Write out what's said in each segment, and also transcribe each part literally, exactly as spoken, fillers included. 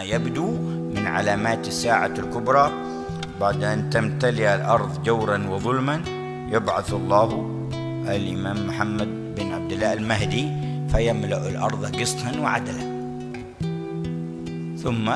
كما يبدو من علامات الساعة الكبرى، بعد أن تمتلئ الأرض جورا وظلما يبعث الله الإمام محمد بن عبد الله المهدي فيملأ الأرض قسطا وعدلا. ثم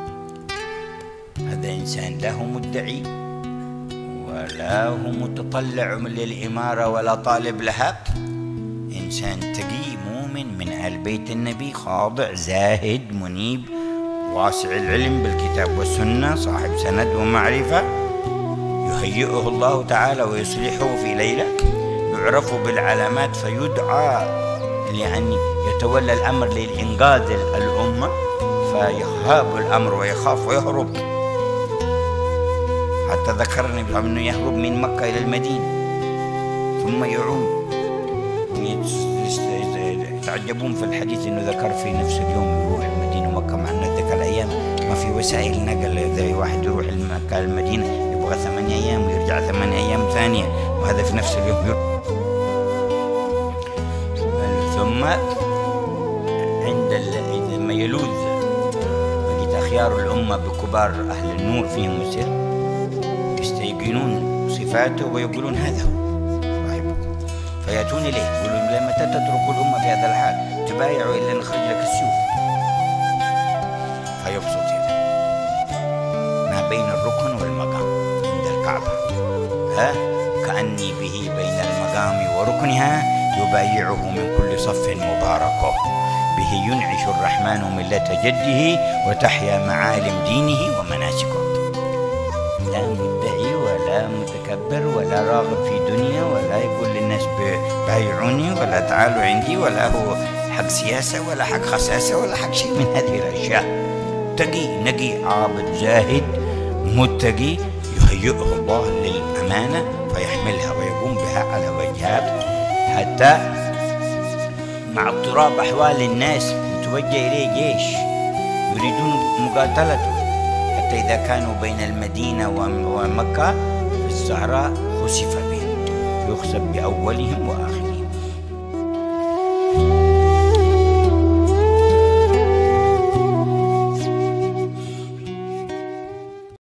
هذا إنسان لا هو مدعي ولا هو متطلع للإمارة ولا طالب لها، إنسان تقي مؤمن من آل بيت النبي، خاضع زاهد منيب واسع العلم بالكتاب والسنة، صاحب سند ومعرفة، يهيئه الله تعالى ويصلحه في ليلة، يعرف بالعلامات فيدعى لأن يتولى الأمر لإنقاذ الأمة، فيهاب الأمر ويخاف ويهرب. حتى ذكرني أنه يهرب من مكة إلى المدينة ثم يعود. يتعجبون في الحديث أنه ذكر في نفس اليوم يروح المدينة ومكة، مع أن ذاك الأيام ما في وسائل نقل، زي واحد يروح مكة المدينة يبغى ثمانية أيام ويرجع ثمانية أيام ثانية، وهذا في نفس اليوم يروح. ثم عند لما يلوذ بقيت أخيار الأمة بكبار أهل النور فيهم السر يستيقنون صفاته ويقولون هذا هو صاحبكم، فيأتون إليه يقولون متى تترك الأمة في هذا الحال؟ تبايعوا إلا نخرج لك السيوف. فيبسط يده ما بين الركن والمقام عند الكعبة، ها كأني به بين المقام وركنها يبايعه من كل صف مبارك، به ينعش الرحمن ملة جده وتحيا معالم دينه ومناسكه. لا مدعي ولا متكبر ولا راغب في دنيا ولا يقول للناس بايعوني ولا تعالوا عندي، ولا هو حق سياسة ولا حق خساسة ولا حق شيء من هذه الأشياء. تقي نقي عابد زاهد متقي، يهيئه الله للأمانة فيحملها ويقوم بها على وجهها، حتى مع اضطراب أحوال الناس يتوجه إليه جيش يريدون مقاتلته، حتى إذا كانوا بين المدينة ومكة في الصحراء خسف بهم، يخسف بأولهم وآخرهم.